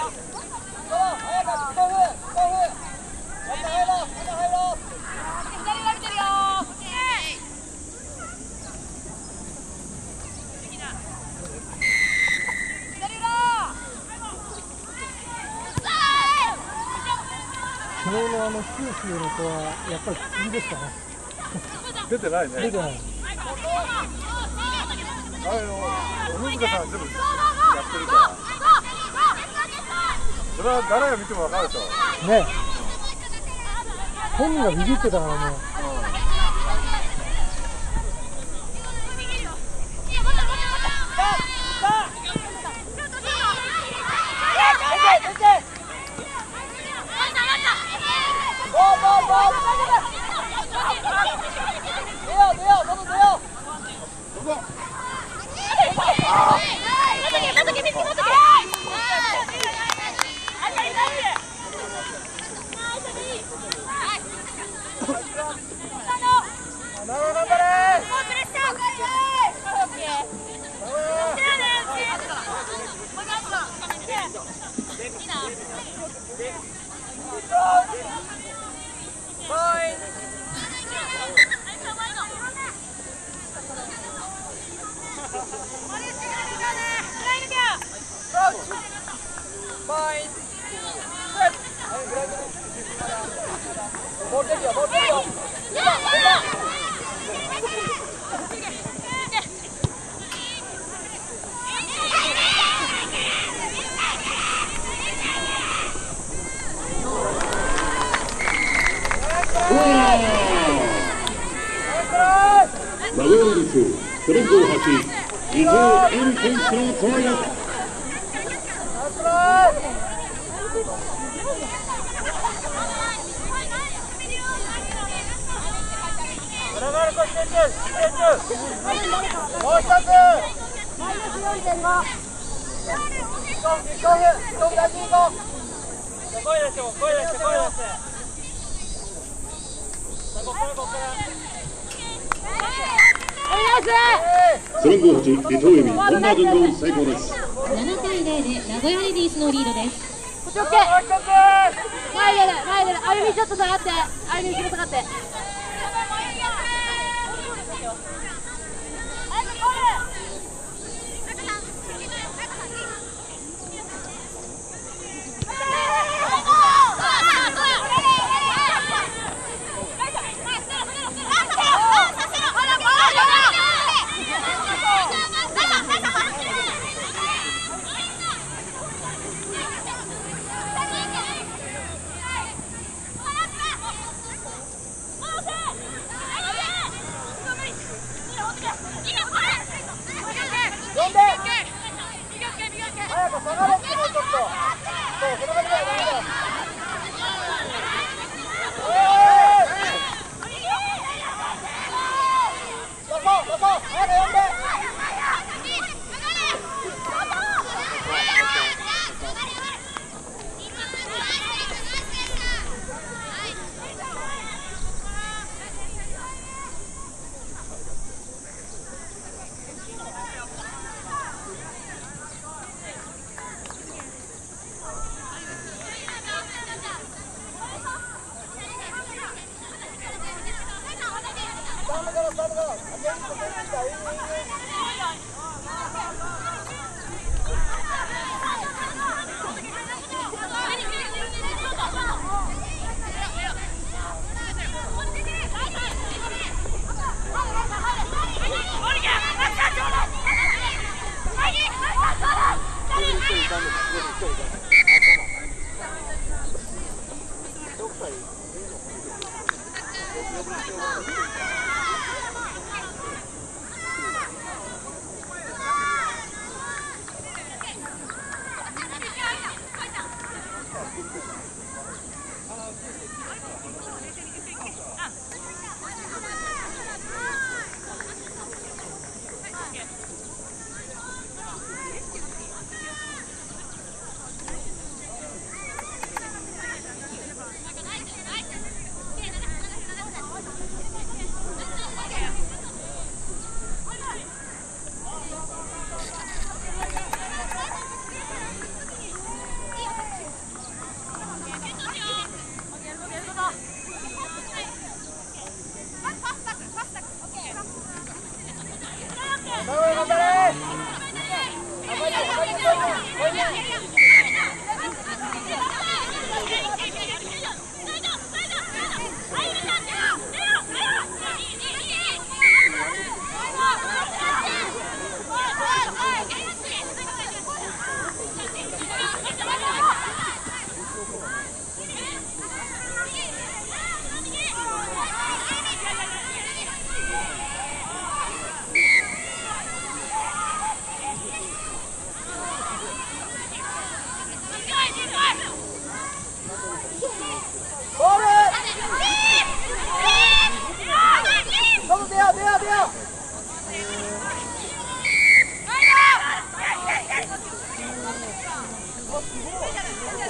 昨日の九州の子はやっぱり次ですかね。 出てないね。 出てない。 あれの鬼塚さん全部やってるから。それは誰が見ても分かるでしょ。 ね。本人がビビってたからもう。 名古屋市立背番号8伊藤恵美選手のトライ。 もう一つ。 背番号8伊藤恵美コンバージョンゴール成功です。 7対0で名古屋レディースのリードです。 前出る前出る。あゆみちょっと下がって。あゆみ後ろ下がって。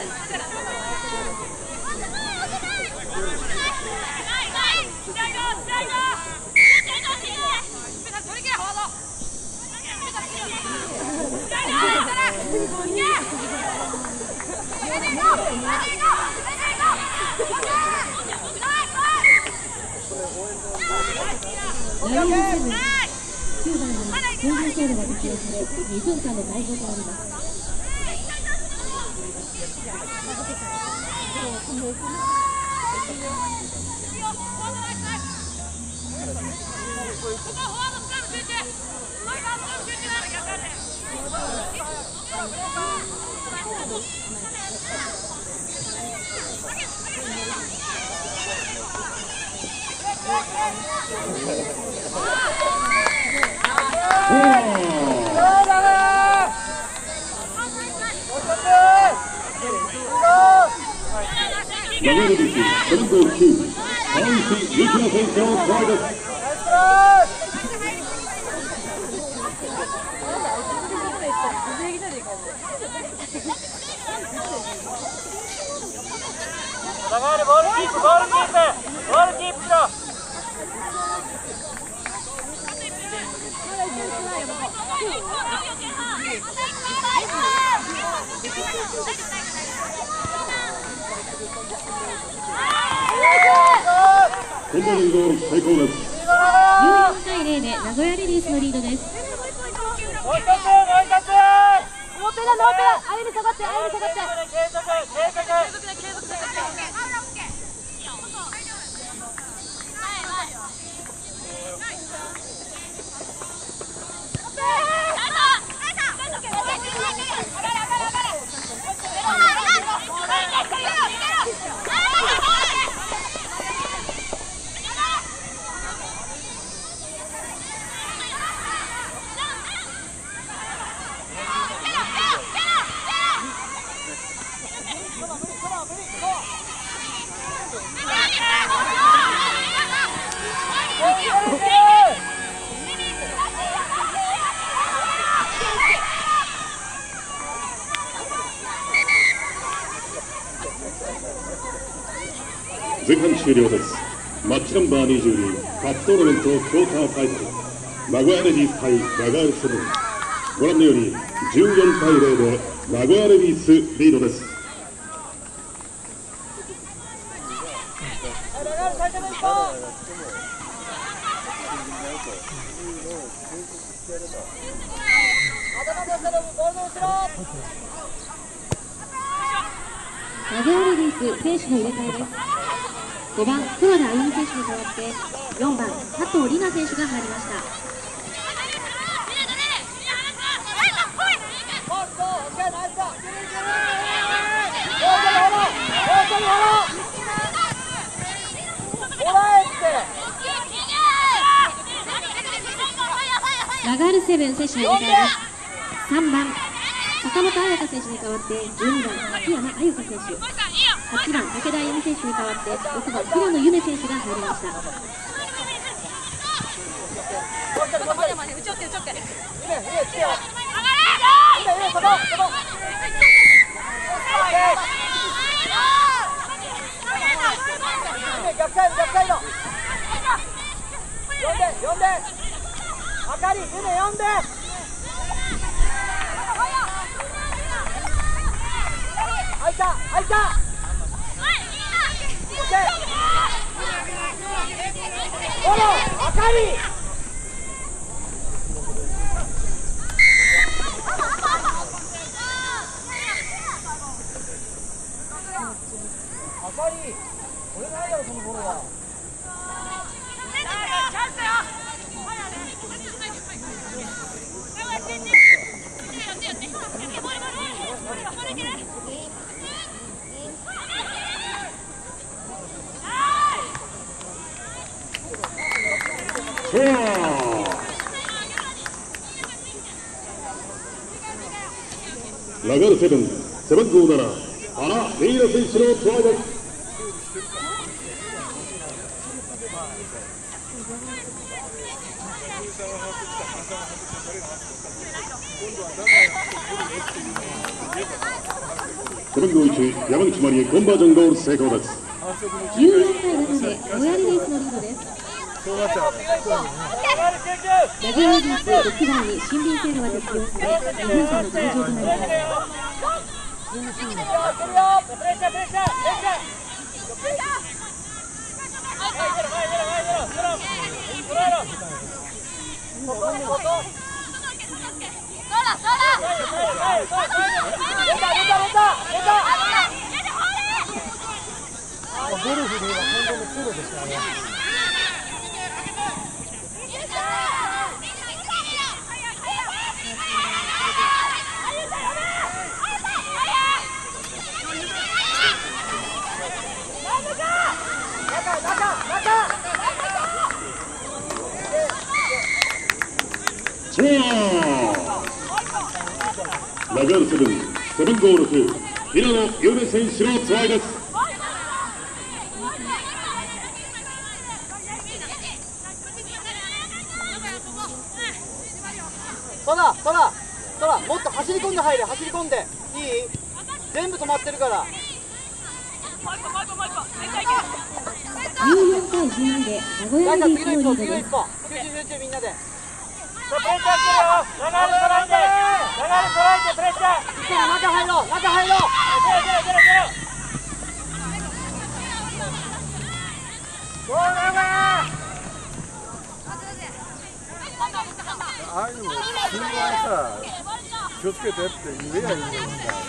ライオンセブン、9番に水分ソードが適用され、2分間の退場となります。 長野です。背番号9、川内優希選手のトライです。 長野ボールキープ、ボールキープ、ボールキープしろ。 コンボリンゴール成功です。 14対0で名古屋レディースのリードです。 もう一つ、もう一つ。ノーペダ、ノーペダ。あゆに下がって、あゆに下がって。継続、継続。継続で、継続で。 前半終了です。マッチナンバー22、カップトーナメントクォーターファイナル、名古屋レディース対長野セブン。ご覧のように14対0で名古屋レディースリードです。 名古屋レディース選手の入れ替えです。5番黒田あゆみ選手に代わって4番佐藤里奈選手が入りました。ラガールセブン選手の入れ替えです。3番坂本彩香選手に代わって12番秋山あゆか選手、8番武田あゆみ選手に代わって6番平野ゆめ選手が入りました。 あかり、ゆめ呼んで。入った、入った。おろ、あかり。あかり、これないやろ、そのボールは。チャンスよ。 ラガールセブン、背番号7、原レイラ選手のトライです。 背番号1山口まりえコンバージョンゴール成功です。 14対7で青柳レースのリードです。 そうなっちゃうね。 ラグアーディース6番に森林制度が適用され、2分間の退場となります。 ゴルフでは本当にプロですからね。 ラグアルセブン、セブンゴール2、平野優芽選手のトライです。 トラ、もっと走り込んで入れ、走り込んで。いい？全部止まってるから。 14対12で名古屋レディースのリードです。 集中みんなで。プレッシャーしてるよ。流れ捉えてプレッシャー。中入ろう。 ああいうの信号はさ、気をつけてって言えばいいんだよ。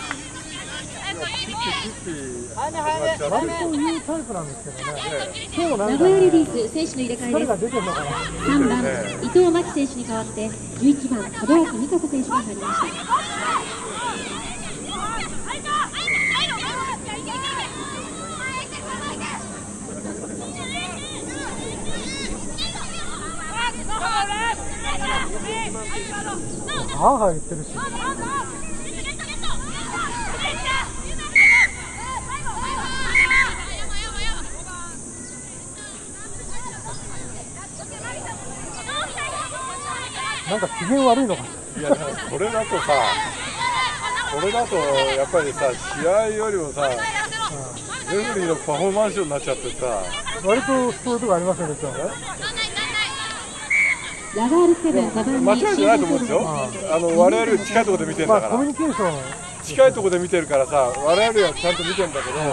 ピッ割と言うタイプなんですけどね。今日なん名か古屋レディース選手の入れ替えです。 疲れが出てるのかな。 3番伊藤真希選手に代わって11番門脇美香子選手が入りました。 母言ってるし。なんか機嫌悪いのかいや、これだとやっぱりさ、試合よりもさ、レフェリーのパフォーマンスになっちゃってさ、 割とそういうとこありますよね。 ラガールセブン5番に間違いじゃないと思うんですよ。我々より近いところで見てるんだから、 コミュニケーション近いところで見てるからさ、我々よりはちゃんと見てるんだけど、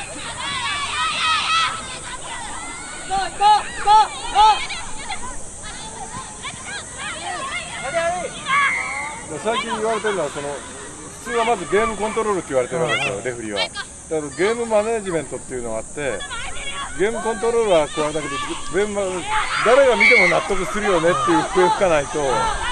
最近言われてるのは、普通はまずゲームコントロールって言われてるわけですよ、レフェリーは。だからゲームマネジメントっていうのがあって、ゲームコントロールはこれだけど、誰が見ても納得するよねっていう笛吹かないと、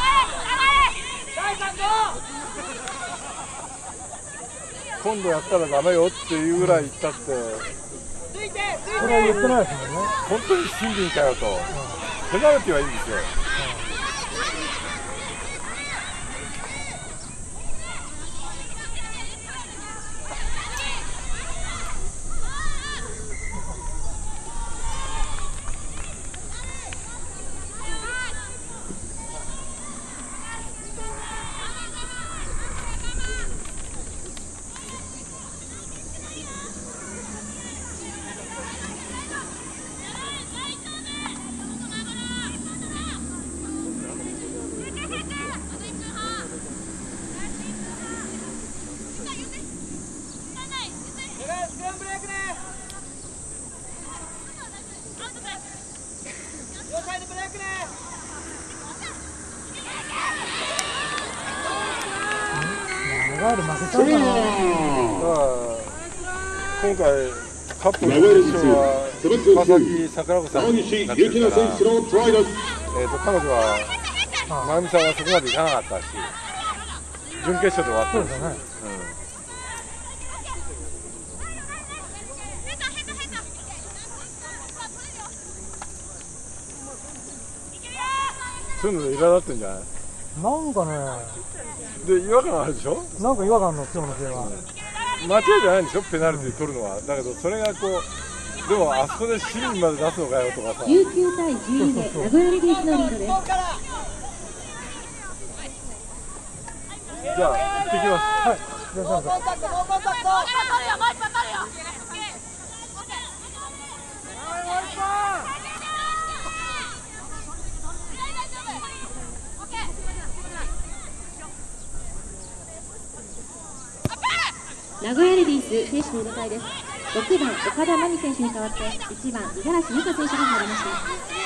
今度やったらダメよっていうぐらい言ったって、 それは言ってないですもんね。 本当に審議かよと、ペナルティはいいんですよ。今回カップの優勝は川崎桜子さんになってるから、彼女は真由美さんはそこまでいかなかったし、準決勝で終わったんですよね。そういうので苛立ってんじゃない？ なんかね、 で違和感あるでしょ？ なんか違和感の今日の試合は。 間違いじゃないんでしょ、ペナルティー取るのは。だけどそれがこう、でもあそこで市民まで出すのかよとかさ。 19対12で名古屋レディースのリードです。 じゃあ行ってきます。はい。 どうしたんですか。 名古屋レディース選手の入れ替えです。6番岡田真美選手に代わって1番五十嵐優香選手が入りました。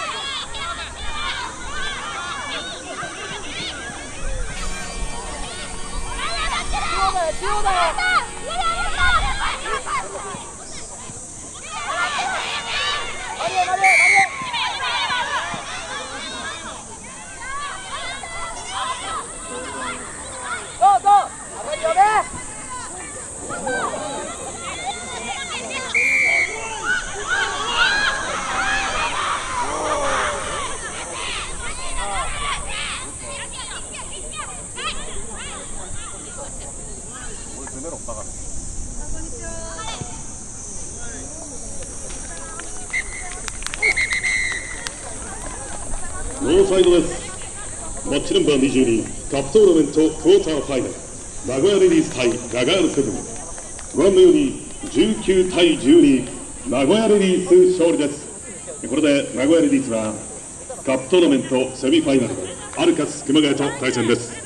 ノーサイドです。マッチナンバー22カップトーナメントクォーターファイナル名古屋レディース対ラガールセブン、ご覧のように19対12名古屋レディース勝利です。これで名古屋レディースはカップトーナメントセミファイナルアルカス熊谷と対戦です。